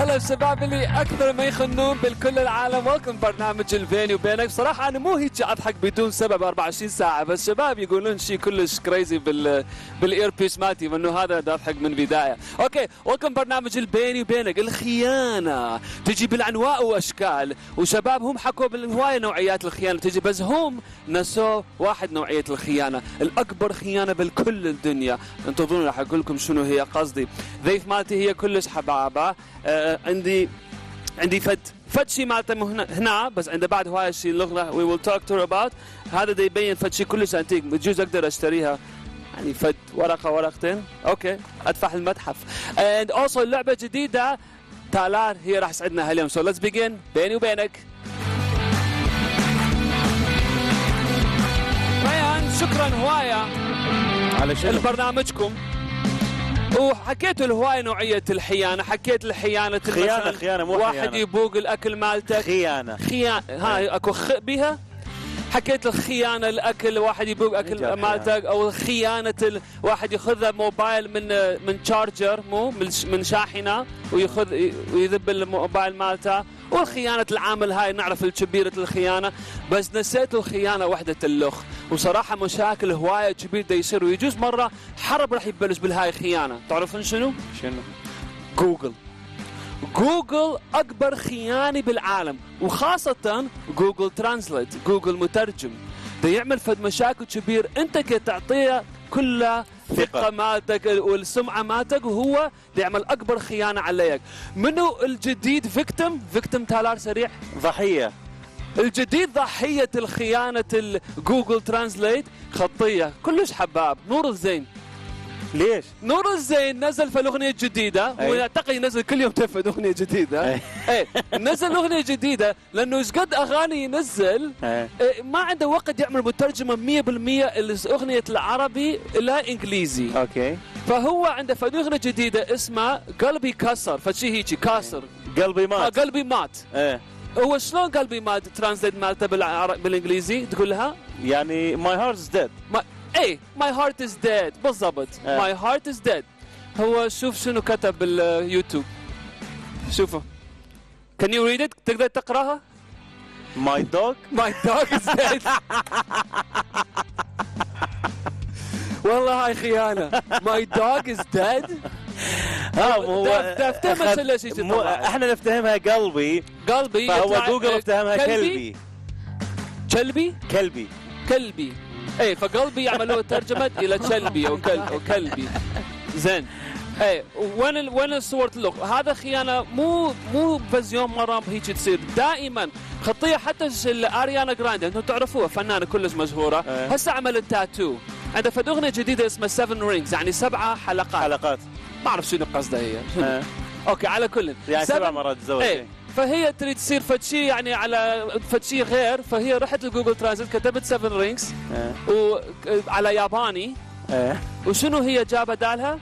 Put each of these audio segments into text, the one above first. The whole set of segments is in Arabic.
هلا الشباب اللي اكثر ما يخنون بالكل العالم. وكم برنامج البيني وبينك. بصراحه انا مو هيك اضحك بدون سبب 24 ساعه، بس شباب يقولون شيء كلش كريزي بالاير بيس مالتي، وانه هذا دا اضحك من بدايه. اوكي، وكم برنامج البيني وبينك. الخيانه تجي بالانواع واشكال، وشباب هم حكوا بالهوايه نوعيات الخيانه تجي، بس هم نسوا واحد نوعيه الخيانه، الاكبر خيانه بالكل الدنيا. انتظروني راح اقول لكم شنو هي قصدي. ضيف مالتي هي كلش حبابه. عندي فد شيء مالته هنا، بس عنده بعد هواي شيء لغه وي ويل توك تو اباوت. هذا دا يبين فد شيء كلش انتيك، بجوز اقدر اشتريها يعني فد ورقه ورقتين. اوكي ادفع المتحف. اند اوسو اللعبه جديده تالار هي راح تسعدنا هاليوم. سو ليتس بيجن بيني وبينك. ريان شكرا هوايه على شنو؟ برنامجكم. وحكيتوا الهواية نوعية الحيانة، حكيت الحيانة خيانة مو واحد حيانة. يبوق الأكل مالتك خيانة هاي أكو بها. حكيت الخيانة الأكل، واحد يبوق أكل مالتك، أو خيانة واحد ياخذ موبايل من شارجر، مو من شاحنة، ويذب الموبايل مالته. والخيانة العامل هاي نعرف الكبيرة الخيانة، بس نسيت الخيانة وحدة اللخ. وصراحة مشاكل هواية كبيرة دا يصير، ويجوز مرة حرب راح يبلش بالهاي خيانة. تعرفون شنو؟ جوجل أكبر خيانة بالعالم، وخاصة جوجل ترانسليت، جوجل مترجم دا يعمل فد مشاكل كبير. أنت كي تعطيه كلها ثقة مالتك والسمعة مالتك، وهو دا يعمل أكبر خيانة عليك. منو الجديد؟ فيكتم تالار سريع. ضحية الجديد ضحية الخيانة الجوجل ترانسليت خطية كلش حباب. نور الزين. ليش؟ نور الزين نزل في الأغنية الجديدة، ويعتقد ينزل كل يوم تفد أغنية جديدة. نزل أغنية جديدة لأنه ايش قد أغاني ينزل ما عنده وقت يعمل مترجمة 100% الأغنية العربي إلى إنجليزي. اوكي. فهو عنده في أغنية جديدة اسمها قلبي كسر، فشي هيجي كاسر. قلبي مات. قلبي مات. هو شلون قلبي مات ترانسليت مالته بالانجليزي تقول لها؟ يعني my heart is dead. my heart is dead بالضبط. my heart is dead. هو شوف شنو كتب باليوتيوب، شوفه. can you read it؟ تقدر تقراها؟ my dog is dead. والله هاي خيانة. my dog is dead. تفتهمها احنا نفتهمها قلبي فهو جوجل افتهمها كلبي. فقلبي يعملوه ترجمة الى كلبي او كلبي. زين. وين الصور اللغة؟ هذا خيانة مو بس يوم مرة هيك تصير، دائما خطية. حتى اريانا جراندي انتم تعرفوها، فنانة كلش مشهورة. هسه عملت تاتو، عندها فد اغنية جديدة اسمها 7 رينجز، يعني 7 حلقات. ما اعرف شنو قصدها هي. اوكي على كل يعني 7 مرات تزوج. فهي تريد تصير فد شيء يعني على فد شيء غير، فهي رحت لجوجل ترانزليت كتبت 7 رينجز وعلى ياباني. وشنو هي جابها دالها؟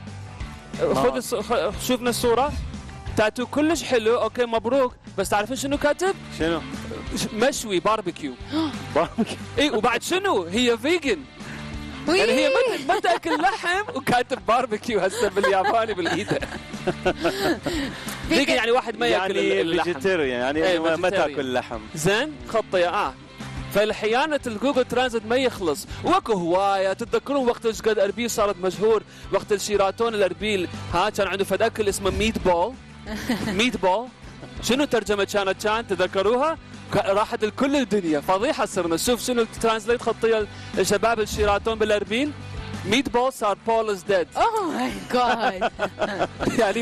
شوفنا الصورة، تاتو كلش حلو. اوكي مبروك، بس تعرفين شنو كاتب؟ شنو؟ مشوي باربيكيو. وبعد شنو؟ هي فيجن، يعني هي ما تاكل لحم وكاتب باربيكيو هسه بالياباني بالايده. فيجن يعني واحد ما ياكل اللحم، يعني ما تاكل لحم. زين خطيه. فالحيانة الجوجل ترانزيت ما يخلص، واكو هواية. تتذكرون وقت ايش قد اربيل صارت مشهور، وقت الشيراتون الاربيل كان عنده فد اكل اسمه ميت بول. شنو ترجمة كانت تذكروها؟ راحت الكل الدنيا، فضيحة صرنا. شوف شنو الترانسليت خطية الشباب الشيراتون بالاربيل. ميت بول صار بول از ديد. اوه ماي جاد. يعني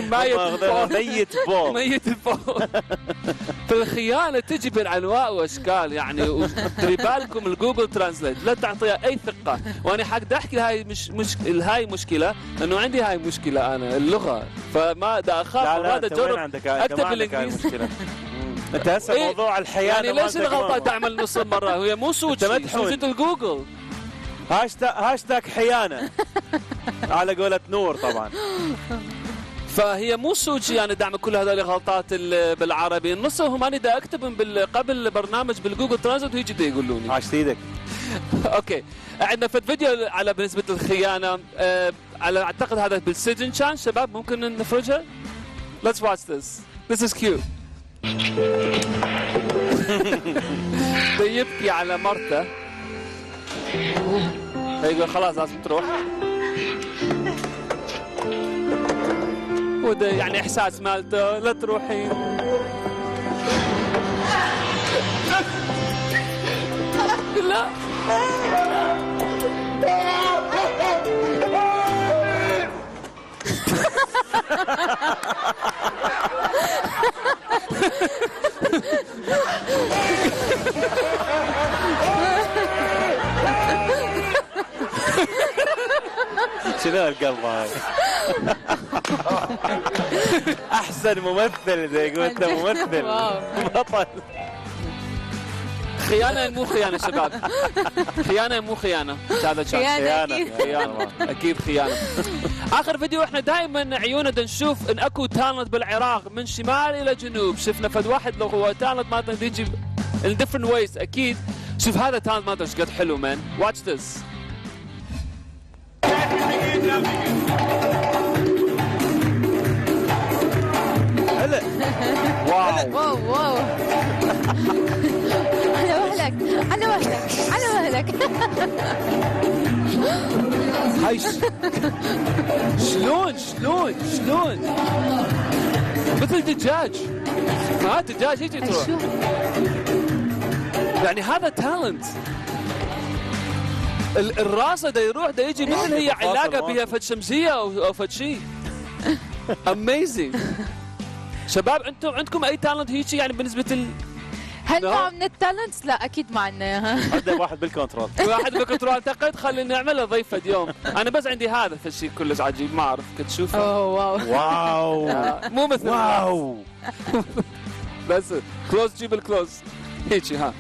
ميت بول. فالخيانة تجي بالانواع واشكال يعني. ودري بالكم الجوجل ترانسليت لا تعطيها اي ثقة. وانا حق احكي هاي هاي مشكلة، لانه عندي هاي مشكلة انا اللغة، فما دا اخاف هذا جرب اكتب بالانجليزي. انت هسه موضوع الحيانة يعني ليش الغلطة تعمل نص مرة؟ هي مو سوتشي الجوجل. هاشتاج حيانة على قولة نور طبعا. فهي مو سوتشي يعني دعم كل هذول الغلطات بالعربي. نصهم انا دا اكتبهم قبل البرنامج بالجوجل ترانزليت ويجي دا يقولوني. عاشت ايدك. اوكي عندنا في الفيديو على بالنسبة للخيانة، على اعتقد هذا بالسجن كان شباب، ممكن نفرجها. Let's watch this. This is cute. يبكي على مرته. يقول خلاص لازم تروح. وده يعني احساس مالته لا تروحين. لا. شنو القلب هاي؟ احسن ممثل زي قلت ممثل بطل. خيانة مو خيانة شباب. خيانة مو خيانة. هذا خيانة أكيد خيانة. آخر فيديو احنا دائما عيوننا نشوف إن أكو تالنت بالعراق من شمال إلى جنوب. شفنا فد واحد لو هو تالنت مالته يجي in different ways أكيد. شوف هذا تالنت مالته ايش قد حلو man. Watch this. هلا. واو. واو. أنا وهلك. هاي شلون مثل دجاج. ما دجاج يجي تروح. يعني هذا تالنت. الراسه دا يروح دا يجي مثل هي علاقه بها فد شمسيه او فد شيء. اميزنج. شباب انتم عندكم اي تالنت هيجي يعني بالنسبه هل نوع من التالنتس؟ لا اكيد ما عندنا اياها. عندنا واحد بالكنترول. واحد بالكنترول اعتقد خلينا نعملها ضيفه اليوم. انا بس عندي هذا الشيء كلش عجيب ما اعرف كنت تشوفه. واو. مو مثل واو. بس كلوز جيب الكلوز هيجي ها.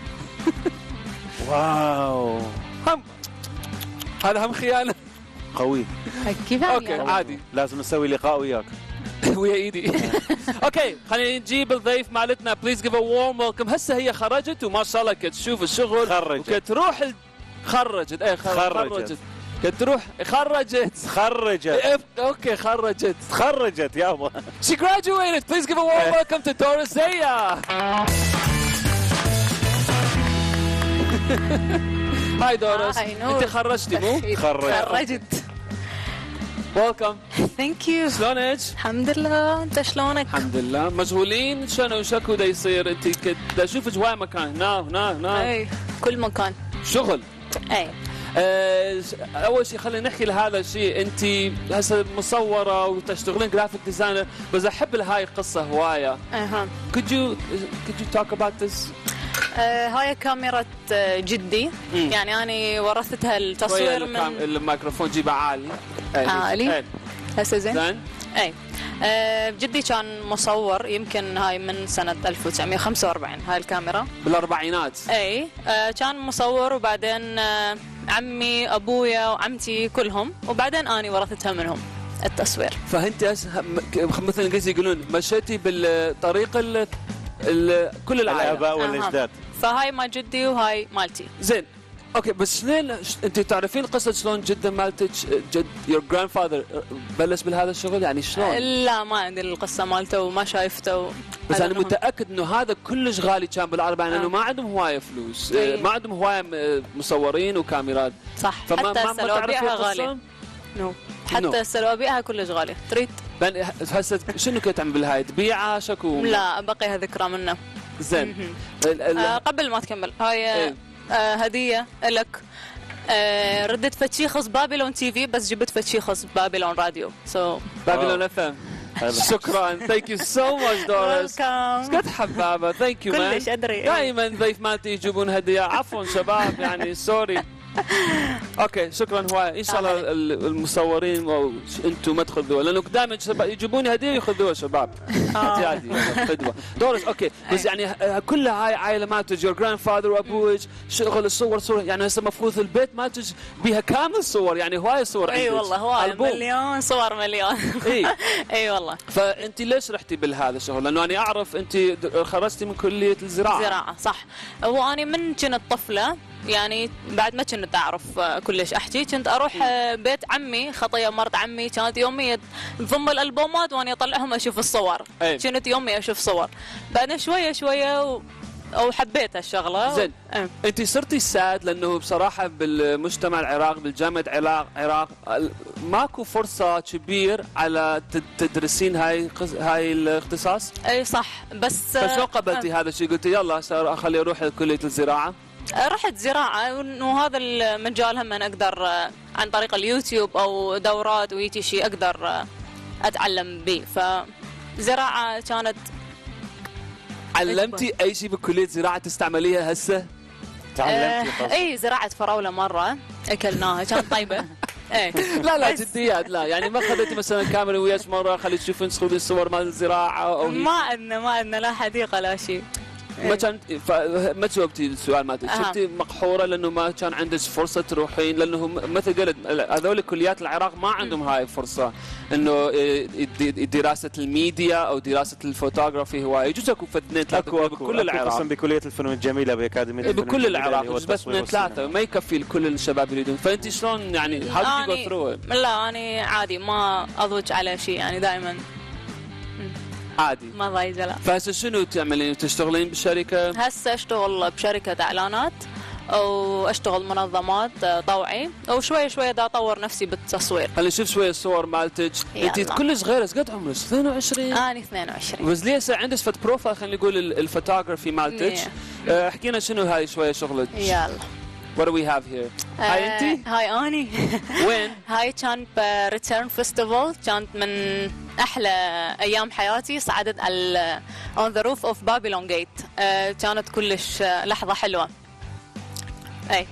واو. هذا هم خيانه. قوي. كيف اوكي عادي. لازم نسوي لقاء وياك. ويا ايدي. اوكي خلينا نجيب الضيف مالتنا. بليز جيف ا وورم ويلكم. هسه هي خرجت وما شاء الله كنت تشوف الشغل. خرجت. تروح خرجت. خرجت. كنت تروح خرجت. اوكي خرجت يابا. She graduated. Please give a warm welcome to Doris Zaya. هاي دورس. انت خرجتي مو؟ خرجت. ويلكم. ثانك يو. شلونك؟ الحمد لله، انت شلونك؟ الحمد لله. مشغولين شكو دا يصير؟ انت دا اشوفك هواي مكان. هنا اي كل مكان شغل. اي اول شيء خلينا نحكي لهذا الشيء. انت هسه مصوره وتشتغلين جرافيك ديزاينر بس احب هاي القصه هوايه. could you talk about this؟ هاي كاميرا جدي. يعني أنا ورثتها التصوير من الميكروفون جيبه عالي. عالي هسه زين. اي جدي كان مصور يمكن هاي من سنة 1945 هاي الكاميرا بالاربعينات. اي كان مصور وبعدين عمي ابويا وعمتي كلهم وبعدين أنا ورثتها منهم التصوير. فانت مثل قصدي يقولون مشيتي بالطريق كل الآباء والأجداد. فهاي مال جدي وهاي مالتي. زين اوكي بس شلون انت تعرفين قصه شلون جده مالتك جد يور جراند فاذر بلش بهذا الشغل يعني شلون؟ لا ما عندي القصه مالته وما شايفته بس انا متاكد انه هذا كلش غالي كان بالاربعين لانه ما عندهم هوايه فلوس. ما عندهم هوايه مصورين وكاميرات. صح. حتى السلوابيعها غاليه. حتى السلوابيعها كلش غاليه. تريد هسه شنو كنت تعمل بالهاي تبيعها شكو؟ لا بقيها ذكرى منه. زين قبل ما تكمل هاي هديه لك. ردت فتشيخص بابلون تي في بس جبت فتشيخص بابلون راديو. بابلون اف ام. شكرا. ثانك يو سو ماتش دوريس. قد حبابه. ثانك يو مان. كلش ادري. دائما ضيف مالتي يجيبون هديه. عفوا شباب يعني سوري. اوكي شكرا هواي. ان شاء الله المصورين انتم ما تاخذوها لانه دائما يجيبون هديه وياخذوها شباب. عادي فدوه. دورس اوكي بس يعني كلها هاي عائله مالتك يور جراند فاذر وابوك شغل الصور يعني هسه مفروض البيت مالتك بيها كامل صور يعني هواي صور. اي والله هواي مليون صور مليون. اي والله. فانت ليش رحتي بهذا الشغل؟ لانه انا اعرف انت خرجتي من كليه الزراعه. صح. وانا من كنت طفله يعني بعد ما كنت اعرف كلش احكي، كنت اروح بيت عمي، خطيه مرت عمي، كانت يومي تضم الالبومات وانا اطلعهم اشوف الصور. كنت يومي اشوف صور، بعدين شويه شويه او حبيت هالشغله. زين انت صرتي ساد لانه بصراحه بالمجتمع العراقي بالجامعه العراق ماكو فرصه كبير على تدرسين هاي الاختصاص. اي صح، بس فشو قبلتي هذا الشيء؟ قلتي يلا اخلي اروح كليه الزراعه. رحت زراعه، وهذا المجال هم أنا اقدر عن طريق اليوتيوب او دورات ويجي شيء اقدر اتعلم به. فزراعه كانت. علمتي اي شيء بكليه زراعه تستعمليها هسه؟ تعلمتي اي زراعه فراوله مره اكلناها كانت طيبه. ايه لا جديات، لا يعني ما خذيتي مثلا كاميرا وياك مره خلي تشوفين تاخذين الصور مال الزراعه او ما عندنا لا حديقه لا شيء. ما كان ما جاوبتي السؤال مالتك، شفتي مقحوره لانه ما كان عندك فرصه تروحين، لانه مثل قلت هذول كليات العراق ما عندهم هاي الفرصه انه دراسه الميديا او دراسه الفوتوغرافي هوايه. يجوز اكو اثنين ثلاثه بكل العراق، خصوصا بكليه الفنون الجميله باكاديميه بكل العراق، بس اثنين ثلاثه ما يكفي لكل الشباب يريدون. فانت شلون يعني how did you go through it؟ لا انا عادي ما اضوج على شيء يعني دائما عادي ما ضايج. لا فهسه شنو تعملين؟ تشتغلين بشركه؟ هسه اشتغل بشركه اعلانات او اشتغل منظمات طوعي، او شوي شوي دا اطور نفسي بالتصوير. خلينا نشوف شويه الصور مالتك. انت كل صغيره، قد عمرك؟ 22؟ انا 22. بس ليه عندك فت بروفايل خلينا نقول الفوتوغرافي مالتك. احكي لنا شنو هاي شويه شغلك. يلا What do we have here؟ هاي انت؟ هاي اني. وين؟ هاي كان بريتيرن فيستيفال، كانت من احلى ايام حياتي. صعدت على اون ذا روف اوف بابلون جيت، كانت كلش لحظه حلوه. اي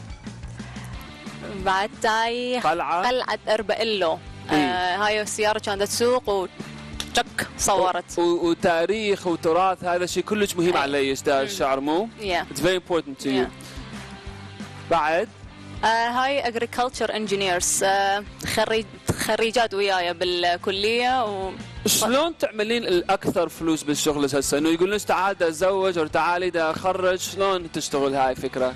بعد هاي قلعه اربئيلو. هاي السياره كانت تسوق وتشك صورت. وتاريخ وتراث هذا الشيء كلش مهم علي الشعر مو؟ It's very important to you. بعد هاي agriculture engineers، خريجات وياي بالكليه. شلون تعملين الاكثر فلوس بالشغل هسه؟ انه يقولون لك تعال دا اتزوج او تعالي دا اخرج، شلون تشتغل هاي الفكره؟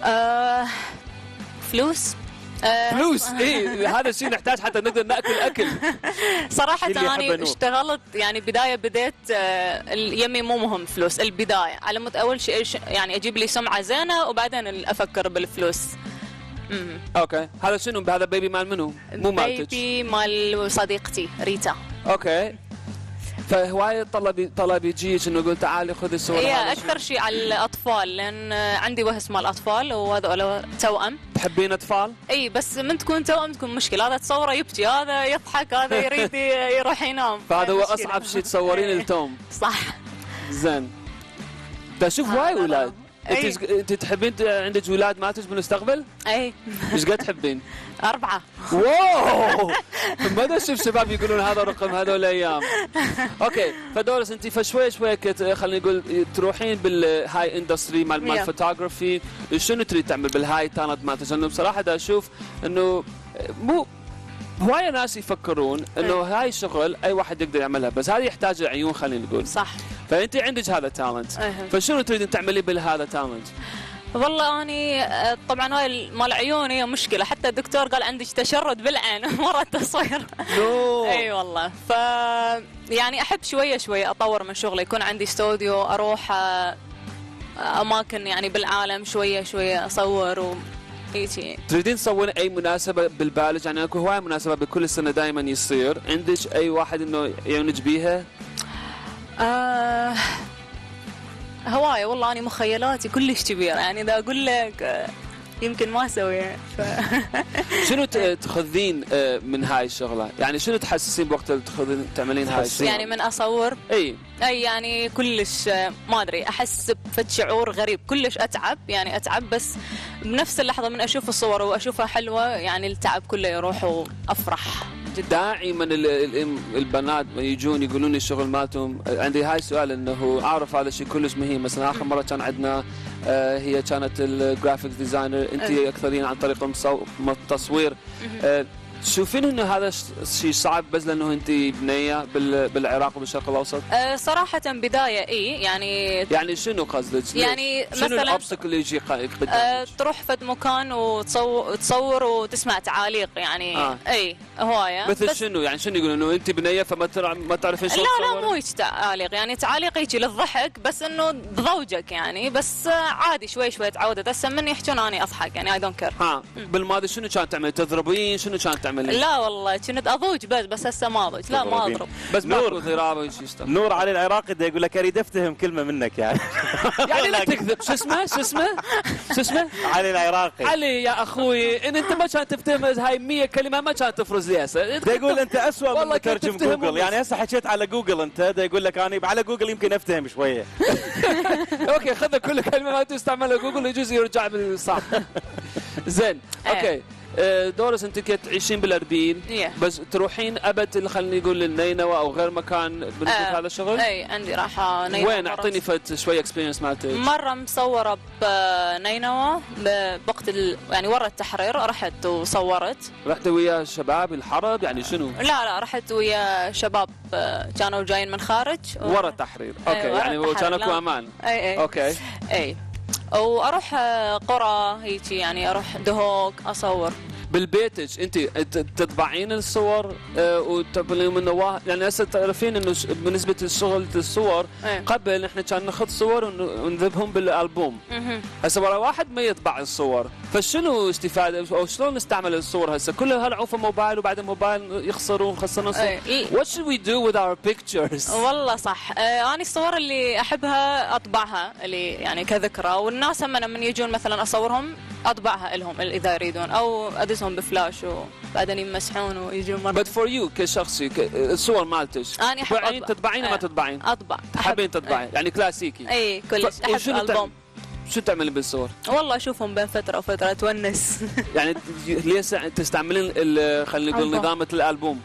فلوس. فلوس اي هذا الشيء نحتاج حتى نقدر ناكل اكل. صراحه انا اشتغلت يعني بدايه بديت يمي مو مهم فلوس البدايه، على مود اول شيء يعني اجيب لي سمعه زينه وبعدين افكر بالفلوس. اوكي هذا شنو؟ هذا بيبي مال منو؟ مو مالتك؟ بيبي مال صديقتي ريتا. اوكي فهواي طلب يجيك انه يقول تعالي خذي الصور. هي اكثر شيء على الاطفال، لان عندي وهس مال اطفال وهذول توأم. تحبين اطفال؟ اي بس من تكون توأم تكون مشكله، هذا تصوره يبكي، هذا يضحك، هذا يريد يروح ينام. فهذا هو اصعب شيء تصورين التوم. صح. زين دا شوف هواي اولاد. انت تحبين عندك اولاد مالتك بالمستقبل؟ اي. ايش قد تحبين؟ 4. واو ما اشوف شباب يقولون هذا رقم هذول الايام. اوكي فدورس انت فشوي شوي خلينا نقول تروحين بالهاي اندستري مال الفوتوغرافي، شنو تريد تعمل بالهاي تالنت مالتك؟ لانه بصراحه دا اشوف انه مو هوايه ناس يفكرون انه هاي الشغل اي واحد يقدر يعملها، بس هذه يحتاج عيون خلينا نقول. صح. فانت عندك هذا تالنت، فشنو تريدين تعملي بهذا تالنت؟ والله اني طبعا هاي مال عيوني هي مشكله، حتى الدكتور قال عندك تشرد بالعين ورا التصوير. اي والله. ف يعني احب شويه شويه اطور من شغلي، يكون عندي استوديو، اروح اماكن يعني بالعالم شويه شويه اصور هيجي. تريدين تصورين اي مناسبه بالبالج؟ يعني اكو هواي مناسبه بكل سنه دائما يصير، عندك اي واحد انه يعونج بيها؟ هواية والله، أنا مخيلاتي كلش كبيرة، يعني إذا أقول لك يمكن ما أسويها. شنو تاخذين من هاي الشغلة؟ يعني شنو تحسسين بوقت تاخذين تعملين هاي الشغلة؟ يعني من أصور؟ أي يعني كلش ما أدري، أحس بفد شعور غريب، كلش أتعب، يعني أتعب، بس بنفس اللحظة من أشوف الصور وأشوفها حلوة يعني التعب كله يروح وأفرح. دائما البنات يجون يقولون لي الشغل مالتهم. عندي هاي السؤال انه اعرف هذا الشيء كلش مهم. مثلا اخر مره كان عندنا هي كانت الجرافيك ديزاينر، انت اكثرين عن طريق التصوير. تشوفين انه هذا الشيء صعب بس لانه انت بنيه بالعراق وبالشرق الاوسط؟ صراحه بدايه يعني شنو قصدك؟ يعني شنو مثلا الابسك اللي يجي قدامك؟ تروح فد مكان وتصور وتسمع تعاليق اي هوايه. مثل شنو يعني شنو يقولون انه انت بنيه فما تعرفين شلون تصوري؟ لا مو هيك تعاليق، يعني تعاليق يجي للضحك بس انه بضوجك يعني، بس عادي شوي تعودت هسه من يحجون اني اضحك يعني اي دونت كير. بالماضي شنو كانت تعمل؟ تضربين؟ شنو كانت تعملين؟ لا والله كنت اضوج بس هسه ما اضوج، لا ما اضرب بس ماكو ضرابه وشي. نور علي العراقي دا يقول لك اريد افتهم كلمه منك يعني لا تكذب. شو اسمه؟ علي العراقي. علي يا اخوي ان انت ما كان تفتهم هاي 100 كلمه ما كانت تفرز لي هسه. دا يقول انت اسوء من مترجم جوجل، يعني هسه حكيت على جوجل انت دا يقول لك انا على جوجل يمكن افتهم شويه. اوكي خذ كل كلمه ما تستعملها جوجل يجوز يرجع بالصح. زين اوكي. دورس انت كنت تعيشين بالاربيل بس تروحين ابد خلينا نقول النينوى او غير مكان بالنسبه لهذا الشغل؟ اي عندي راحه نينوى. وين اعطيني فت شوي اكسبيرينس مالتك. مره مصوره بنينوى بوقت يعني ورا التحرير رحت وصورت. رحت ويا شباب الحرب يعني شنو؟ لا رحت ويا شباب كانوا جايين من خارج ورا التحرير. اوكي يعني كانوا اكو امان. اي اوكي. اي واروح قرى هيك يعني اروح دهوك اصور. بالبيتج انت تطبعين الصور وتقولين منه يعني هسه تعرفين انه بالنسبه لشغل الصور قبل احنا كان ناخذ صور ونذبهم بالالبوم. هسه ورا واحد ما يطبع الصور، فشنو استفاده او شلون نستعمل الصور هسه؟ كلها هالعوفه موبايل وبعد الموبايل يخسرون خسرنا صور. What should we do with our pictures؟ والله صح. انا الصور اللي احبها اطبعها اللي يعني كذكرى، والناس هم من يجون مثلا اصورهم اطبعها لهم اذا يريدون او ادزهم بفلاش وبعدين يمسحون ويجون مره. But for you كشخصي الصور مالتك انا احب تطبعين ما تطبعين؟ اطبع. تحبين تطبعين يعني كلاسيكي؟ اي كلش احب الالبوم. شو تعملين بالصور؟ والله اشوفهم بين فتره وفتره اتونس. يعني ليش تستعملين خلينا نقول نظام الالبوم؟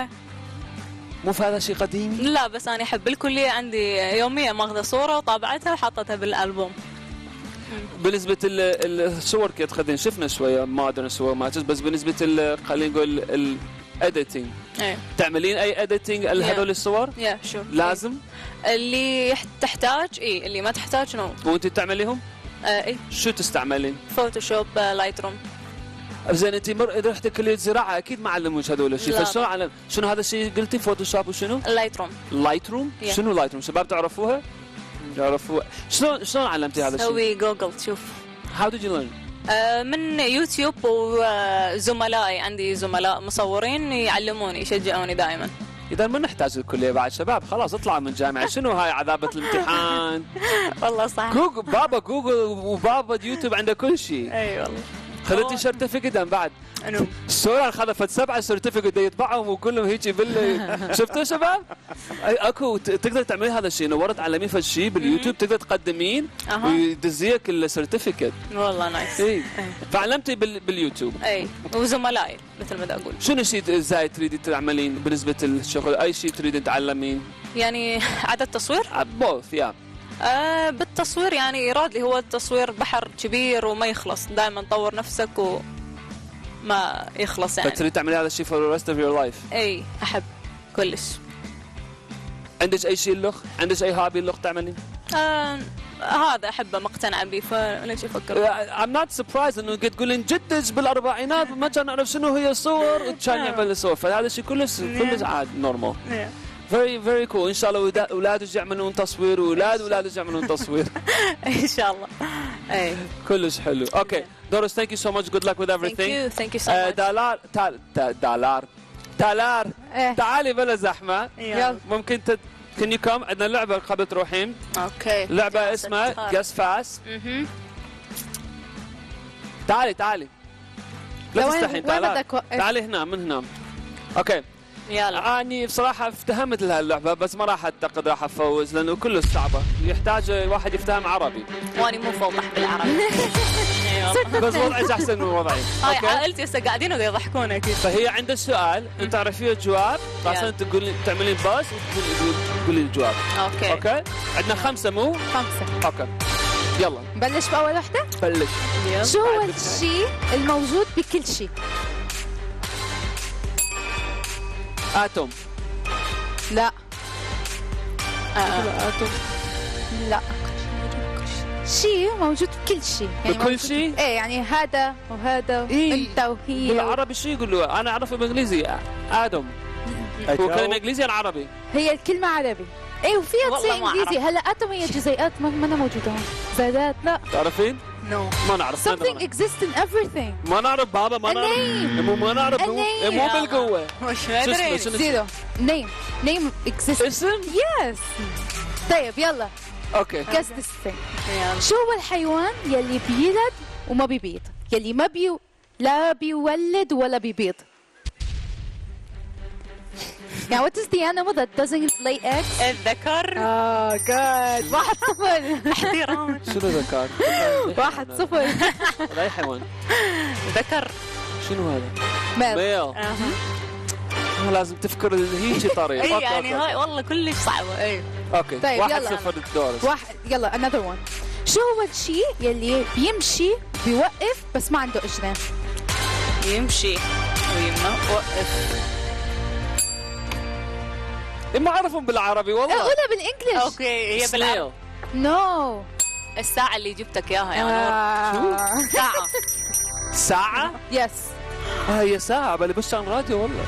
مو هذا شيء قديم؟ لا بس انا احب بالكليه عندي يوميا ماخذه صوره وطابعتها وحطتها بالالبوم. بالنسبه الصور كيف تاخذين؟ شفنا شويه مودرن صور مالتك بس بالنسبه خلينا نقول الاديتنج تعملين اي اديتنج لهذول الصور؟ شو لازم؟ اللي تحتاج اللي ما تحتاج نو. وانت تعمليهم؟ اي. شو تستعملين؟ فوتوشوب لايت روم. زين انت اذا رحتي كليه زراعه اكيد ما علموش هذول الشيء، فشلون علم؟ شنو هذا الشيء قلتي فوتوشوب وشنو؟ لايت روم. لايت روم؟ شنو لايت روم؟ شباب تعرفوها؟ يعرفوها. شلون علمتي هذا الشيء؟ سوي جوجل تشوف. How did you learn؟ من يوتيوب وزملائي، عندي زملاء مصورين يعلموني يشجعوني دائما. اذا ما نحتاج الكليه بعد شباب خلاص اطلع من جامعه، شنو هاي عذابه الامتحان؟ والله صح. جوجل بابا جوجل وبابا يوتيوب عنده كل شيء. اي والله. خذتي سيرتيفيكت بعد؟ السورة خذت 7 سيرتيفيكت يطبعهم وكلهم هيك شفتوا شباب؟ اكو تقدر تعملين هذا الشيء، نورت تعلمين فد شيء باليوتيوب تقدر تقدمين ويدزيك السيرتيفيكت. والله نايس. فعلمتي باليوتيوب. اي وزملائي مثل ما اقول. شنو الشيء زايد تريدي تعملين بالنسبه للشغل؟ اي شيء تريدين تعلمين؟ يعني عدد تصوير؟ بوث بالتصوير يعني ايراد لي هو التصوير بحر كبير وما يخلص، دائما طور نفسك وما يخلص يعني. فتريد تعملي هذا الشيء for the rest of your life؟ اي احب كلش. عندك اي شيء اللخ؟ عندك اي هابي اللخ تعملين؟ هذا احبه مقتنع به فليش افكر. I'm not surprised انه قد تقولين جدج بالاربعينات ما كان نعرف شنو هي الصور وكان يعمل الصور، فهذا الشيء كلش عاد نورمال. very cool. ان شاء الله اولادك يعملون تصوير واولادك يعملون تصوير. ان شاء الله. اي كلش حلو. اوكي دورس thank you so much, good luck with everything. thank you so much. دالار تعالي بلا زحمه. ممكن can you come؟ عندنا لعبه قبل تروحين. اوكي لعبه اسمها guess fast. تعالي لا تستحين. تعالي هنا من هنا. اوكي يلا. اني بصراحه افتهمت لهاللعبه بس ما راح اعتقد راح افوز لانه كلش صعبه، يحتاج واحد يفتهم عربي واني مو فوضح بالعربي. بس وضعك احسن من وضعي. هاي عائلتي هسه قاعدين يضحكون اكيد. فهي عندها سؤال انت تعرفيه الجواب، خاصه تقولين تعملين باس تقولي الجواب. اوكي عندنا 5 مو 5. اوكي يلا نبلش باول وحده. بلش. شو هو الشيء الموجود بكل شيء؟ اتوم. لا اتوم. لا، شيء موجود بكل شيء يعني بكل شيء؟ ايه يعني هذا وهذا إيه؟ انت وهي بالعربي شو يقولوا؟ انا اعرفه بالانجليزي ادم. هو كلمه انجليزي ولا عربي؟ هي الكلمة عربي. ايه وفيها والله تصير ما انجليزي. هلا اتوم هي جزيئات ما موجودة هون. زادات لا. تعرفين؟ نو. ما نعرف. something exists in everything. ما نعرف بابا، ما نعرف. ما نعرف. مو بالقوه. مش مدري. زيرو. name exists. اسم؟ yes. طيب يلا اوكي. guess this thing. شو هو الحيوان يلي بيلد وما بيبيض؟ يلي ما لا بيولد ولا بيبيض. Now what is the animal that doesn't lay eggs? الذكر. good. 1-0. احترام. شنو ذكر؟ 1-0. اي حيوان؟ ذكر. شنو هذا؟ ميل. ميل. لازم تفكر هيجي طريقة. اي يعني هاي والله كلش صعبة. اي اوكي. طيب، 1-0 دورس. يلا another one. شو هو الشيء يلي بيمشي بيوقف بس ما عنده اجرين؟ يمشي وقف. ما اعرفهم بالعربي والله. قولها بالانجلش. اوكي هي بالعربي. نو. الساعة اللي جبتك اياها يا نور. ساعة. ساعة؟ يس. هي ساعة بالي بشتغل راديو والله.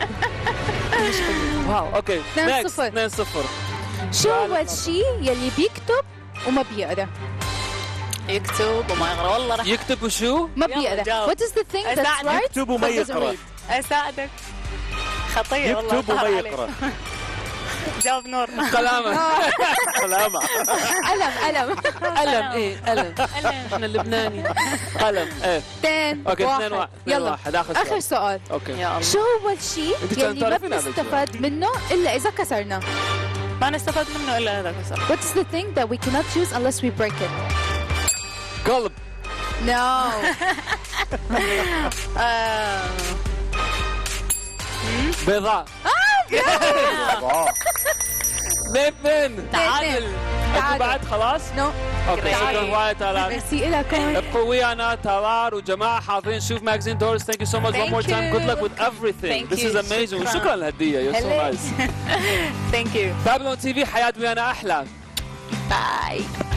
واو اوكي. 2-0. 2-0. شو هو الشيء يلي بيكتب وما بيقرا؟ يكتب وما يقرا. والله راح يكتب وشو؟ ما يلا بيقرا. جاوب. What is the thing that's أساعدك. right يكتب وما but doesn't يقرأ. read؟ اساعدك. خطية والله. يكتب وما طهر عليك. يقرأ. جاوب نور. قلامة. قلامة. قلم. قلم. ايه قلم. احنا اللبناني. قلم. ايه. 2 اوكي 1. 2-1. يلا اخر سؤال. اوكي. يا الله. شو هو الشيء أنت كان يلي ما تعرفين هذا بنستفاد منه الا اذا كسرناه؟ ما نستفاد منه الا هذا كسر. What is the thing that we cannot use unless we break it? قلب. No. بيضاء. 2-2. تعادل. اكو بعد خلاص؟ No. اوكي شكرا وايد تالار. ميرسي لكم. ابقوا ويانا تالار وجماعه حاضرين شوف ماجازين دورس. ثانك يو سو ماتش one more Thank time. you. good luck with everything. Thank This you. is amazing. شكراً. وشكرا للهديه. you're so هلا. nice. ثانك يو. بابلون تي في حياه ويانا احلى. باي.